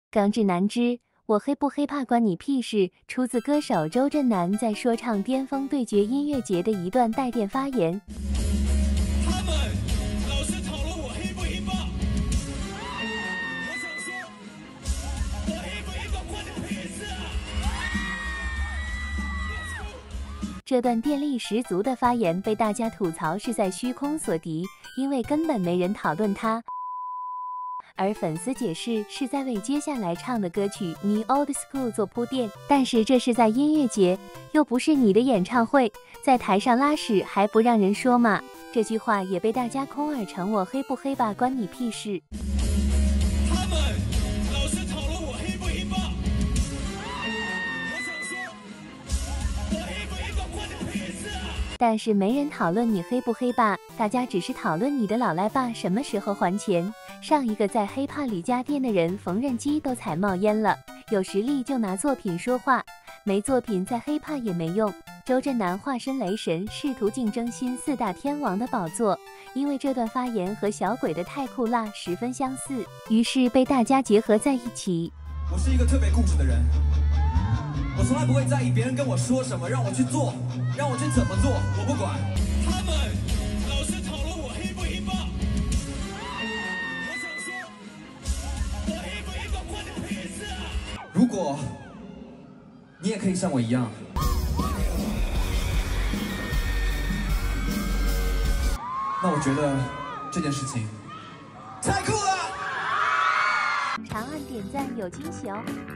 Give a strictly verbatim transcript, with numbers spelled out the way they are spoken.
耿直男之我黑不黑怕关你屁事，出自歌手周震南在说唱巅峰对决音乐节的一段带电发言。 他们老是讨论我黑不黑怕，我想说，我黑不黑怕关你屁事啊！ 这段电力十足的发言被大家吐槽是在虚空所敌，因为根本没人讨论他。 而粉丝解释是在为接下来唱的歌曲《Me Old School》做铺垫，但是这是在音乐节，又不是你的演唱会，在台上拉屎还不让人说吗？这句话也被大家空耳成我黑不黑吧，关你屁事。 他们老是讨论我黑不黑怕，我想说，我黑不黑怕关你屁事啊！ 但是没人讨论你黑不黑吧，大家只是讨论你的老赖爸什么时候还钱。 上一个在黑怕里家店的人缝纫机都踩冒烟了，有实力就拿作品说话，没作品在黑怕也没用。周震南化身雷神，试图竞争新四大天王的宝座，因为这段发言和小鬼的太酷辣十分相似，于是被大家结合在一起。 我是一个特别固执的人，我从来不会在意别人跟我说什么，让我去做，让我去怎么做，我不管。 他们老是讨论我黑不黑怕。 如果你也可以像我一样，那我觉得这件事情太酷了。 长按点赞有惊喜哦！